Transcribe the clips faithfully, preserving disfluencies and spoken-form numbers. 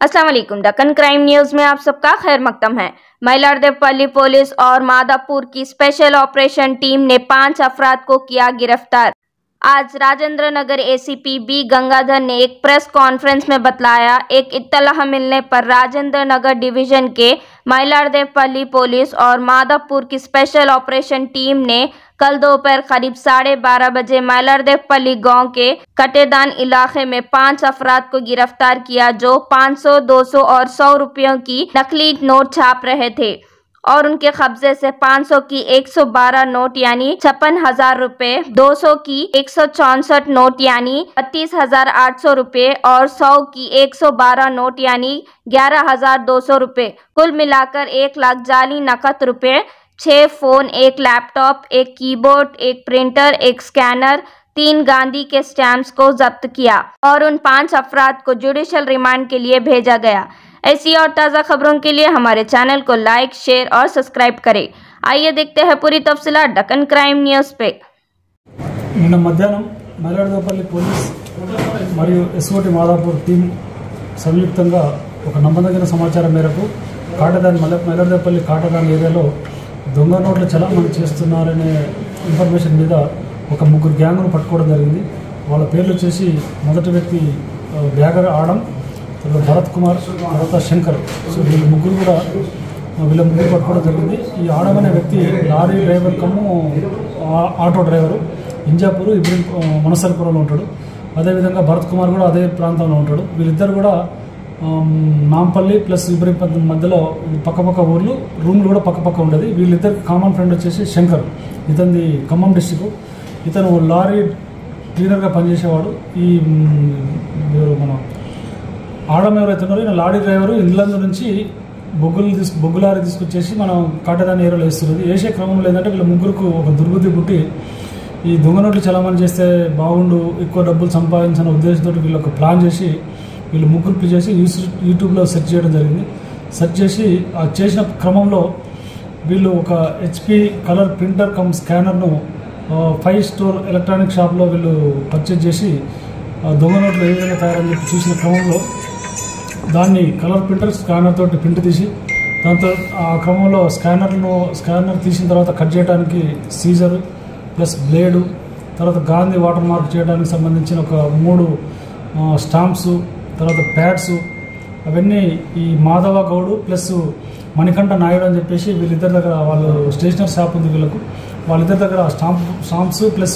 अस्सलाम वालेकुम। Deccan crime news में आप सबका खैर मकदम है। मइलार्देपल्ली पुलिस और मादापुर की स्पेशल ऑपरेशन टीम ने पांच अफराद को किया गिरफ्तार। आज राजेंद्र नगर एसीपी बी गंगाधर ने एक प्रेस कॉन्फ्रेंस में बतलाया, एक इत्तला मिलने पर राजेंद्र नगर डिवीजन के मइलार्देपल्ली पुलिस और मादापुर की स्पेशल ऑपरेशन टीम ने कल दोपहर करीब साढ़े बारह बजे मइलार्देपल्ली गांव के कटेदान इलाके में पांच अफराद को गिरफ्तार किया, जो पाँच सौ, दो सौ और सौ रुपयों की नकली नोट छाप रहे थे और उनके कब्जे से पाँच सौ की एक सौ बारह नोट यानी छप्पन हजार रुपए, दो सौ की एक सौ चौसठ नोट यानी बत्तीस हजार आठ सौ रुपए और सौ की एक सौ बारह नोट यानी ग्यारह हजार दो सौ रुपए, कुल मिलाकर एक लाख जाली नकद रुपए, छह फोन, एक लैपटॉप, एक कीबोर्ड, एक प्रिंटर, एक स्कैनर, तीन गांधी के स्टैम्प्स को जब्त किया और उन पांच अफराद को जुडिशियल रिमांड के लिए भेजा गया। ऐसी और ताज़ा खबरों के लिए हमारे चैनल को लाइक, शेयर और सब्सक्राइब करें। आइए देखते हैं पूरी तफसीलात डक्कन क्राइम न्यूज पे। నిన్న మధ్యాహ్నం మయిలార్దేపల్లి పోలీస్ మరియు ఎస్ఓటి మాదాపూర్ టీం సంయుక్తంగా ఒక నమ్మదగిన సమాచారం మేరకు కాటదాన్ మయిలార్దేపల్లి కాటదాన్ ఏరియాలో దొంగ నోట్ల చలామణి చేస్తున్నారనే ఇన్ఫర్మేషన్ మీద ఒక ముగ్గురు గ్యాంగ్ను పట్టుకోవడం జరిగింది। వాళ్ళ పేర్లు వచ్చేసి మొదటి వ్యక్తి బ్యాగర్ ఆడం, తర్వాత భరత్ కుమార్, తర్వాత శంకర్। సో వీళ్ళు ముగ్గురు కూడా వీళ్ళ ముగ్గురు పట్టుకోవడం జరిగింది। ఈ ఆడం అనే వ్యక్తి lorry driver cum auto driver, Injapur Ibrahim మనసరిపురంలో ఉంటాడు। అదేవిధంగా భరత్ కుమార్ కూడా అదే ప్రాంతంలో ఉంటాడు। వీళ్ళిద్దరు కూడా నాంపల్లి ప్లస్ ఇబ్రహీం మధ్యలో పక్కపక్క ఊర్లు, రూమ్లు కూడా పక్కపక్క ఉండేది। వీళ్ళిద్దరికి కామన్ ఫ్రెండ్ వచ్చేసి శంకర్, ఇతనిది ఖమ్మం డిస్టిక్। ఇతను లారీ క్లీనర్గా పనిచేసేవాడు। ఈ మన ఆడం ఎవరైతే ఉన్నారో ఈయన లారీ డ్రైవరు, ఇంగ్లాండ్ నుంచి బొగ్గులు తీసుకు బొగ్గు లారీ తీసుకొచ్చేసి మనం కాటదాని ఏరియాలో వేస్తున్నది। వేసే క్రమంలో ఏంటంటే వీళ్ళ ముగ్గురుకు ఒక దుర్బుద్ధి పుట్టి ఈ దొంగ నోట్లు చలామణి చేస్తే బాగుండు, ఎక్కువ డబ్బులు సంపాదించిన ఉద్దేశంతో వీళ్ళు ఒక ప్లాన్ చేసి వీళ్ళు ముగ్గురు చేసి యూట్యూబ్లో సెర్చ్ చేయడం జరిగింది। సెర్చ్ చేసి ఆ చేసిన క్రమంలో వీళ్ళు ఒక హెచ్పి కలర్ ప్రింటర్ కమ్ స్కానర్ను ఫైవ్ స్టోర్ ఎలక్ట్రానిక్ షాప్లో వీళ్ళు పర్చేజ్ చేసి దొంగ నోట్లు ఏ విధంగా తయారని చెప్పి చూసిన క్రమంలో దాన్ని కలర్ ప్రింటర్ స్కానర్ తోటి ప్రింట్ తీసి దాంతో ఆ క్రమంలో స్కానర్ను స్కానర్ తీసిన తర్వాత కట్ చేయడానికి సీజరు ప్లస్ బ్లేడు, తర్వాత గాంధీ వాటర్ మార్క్ చేయడానికి సంబంధించిన ఒక మూడు స్టాంప్స్, తర్వాత ప్యాడ్స్, అవన్నీ ఈ మాధవ గౌడు ప్లస్ మణికంఠ నాయుడు అని చెప్పేసి వీళ్ళిద్దరి దగ్గర, వాళ్ళు స్టేషనరీ షాప్ ఉంది వీళ్ళకు, వాళ్ళిద్దరి దగ్గర స్టాంప్ స్టాంప్స్ ప్లస్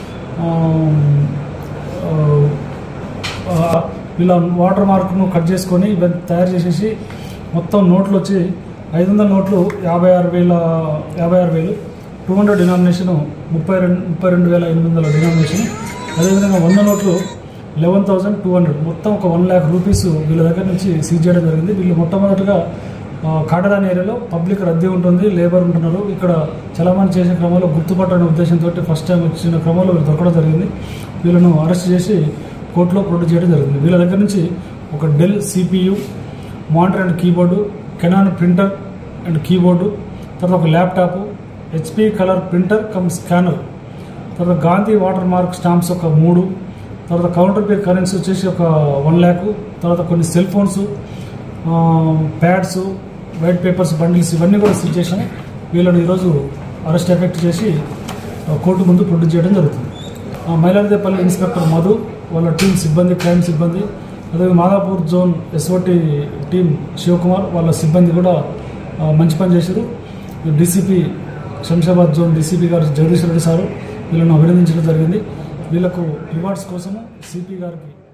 వీళ్ళ వాటర్ మార్క్ను కట్ చేసుకొని ఇవన్నీ తయారు చేసేసి మొత్తం నోట్లు వచ్చి ఐదు వందల నోట్లు యాభై ఆరు వేల యాభై ఆరు వేలు టూ హండ్రెడ్ డినామినేషను ముప్పై రెండు ముప్పై రెండు వేల ఎనిమిది వందల డినామినేషన్, అదేవిధంగా వంద నోట్లు లెవెన్ థౌసండ్ టూ హండ్రెడ్ మొత్తం ఒక వన్ ల్యాక్ రూపీస్ వీళ్ళ దగ్గర నుంచి సీజ్ చేయడం జరిగింది। వీళ్ళు మొట్టమొదటిగా కాటదాని ఏరియాలో పబ్లిక్ రద్దీ ఉంటుంది, లేబర్ ఉంటున్నారు, ఇక్కడ చలామణి చేసే క్రమంలో గుర్తుపట్టనే ఉద్దేశంతో ఫస్ట్ టైం వచ్చిన క్రమంలో వీళ్ళు దొరకడం జరిగింది। వీళ్ళను అరెస్ట్ చేసి కోర్టులో ప్రొడ్యూస్ చేయడం జరిగింది। వీళ్ళ దగ్గర నుంచి ఒక Dell CPU, monitor and keyboard, Canon printer and keyboard, తర్వాత ఒక laptop, HP colour printer cum scanner, తర్వాత గాంధీ వాటర్ మార్క్ స్టాంప్స్ ఒక మూడు, తర్వాత కౌంటర్ పే కరెన్సీ వచ్చేసి ఒక వన్ ల్యాక్, తర్వాత కొన్ని cell phones, pads, white papers bundles ఇవన్నీ కూడా సీజ్ చేసాము। వీళ్ళని ఈరోజు అరెస్ట్ ఎఫెక్ట్ చేసి కోర్టు ముందు ప్రొడ్యూస్ చేయడం జరుగుతుంది। మయిలార్దేపల్లి ఇన్స్పెక్టర్ మధు, వాళ్ళ టీం సిబ్బంది, క్రైమ్ సిబ్బంది, అదే Madhapur zone SOT team Shivakumar, వాళ్ళ సిబ్బంది కూడా మంచి పని చేశారు। డీసీపీ శంషాబాద్ జోన్ డీసీపీ గారు జగదీష్ రెడ్డి సారు వీళ్ళను అభినందించడం జరిగింది। వీళ్ళకు రివార్డ్స్ కోసము సిపి గారికి